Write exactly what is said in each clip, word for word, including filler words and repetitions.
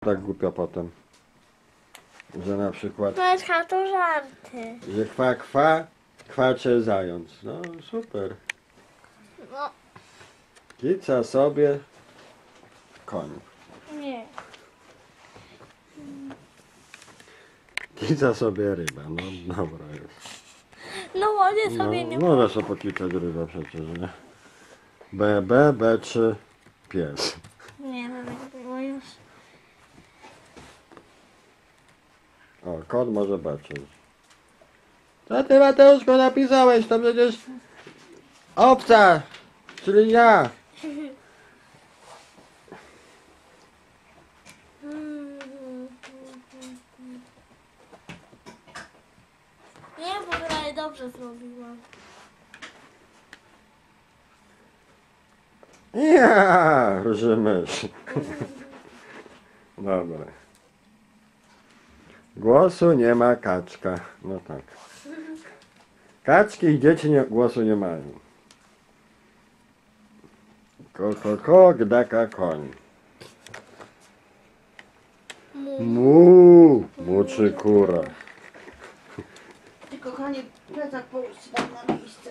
Tak głupio potem. Że na przykład, Matka, to żarty. że kwa kwa, kwacze zając. No super. No, Kica sobie koń. nie. Kica sobie ryba. No dobra jest. No ładnie No, sobie nie... może sobie pokicać rybę przecież, nie? B, B, B trzy, pies. Nie, no nie było już. O, kot może B trzy. Co ty, Mateuszko, napisałeś? To przecież obca, czyli ja. Nie, w ogóle dobrze zrobiłam. Ja, rozumiesz. Dobra. Głosu nie ma kaczka. No tak. Kaczki i dzieci nie, głosu nie mają. Ko, ko, ko, gdaka koń. Mu, muczy kura. Ty, kochanie, plecak połóżcie tam na miejsce.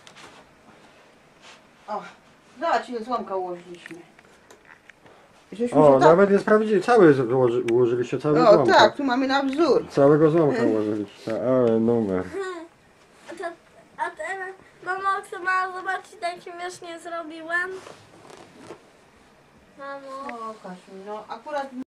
O, zobacz ile złomka ułożyliśmy. Żeśmy O, się tak... nawet nie sprawdzili. Cały złoży, ułożyliście cały O złomka. tak, tu mamy na wzór. Całego złomka ułożyliście. Ale numer. A, to, a teraz, mamo, chcę mama zobaczyć, jak śmiesznie zrobiłam? Mamo. O, Kasiu, no akurat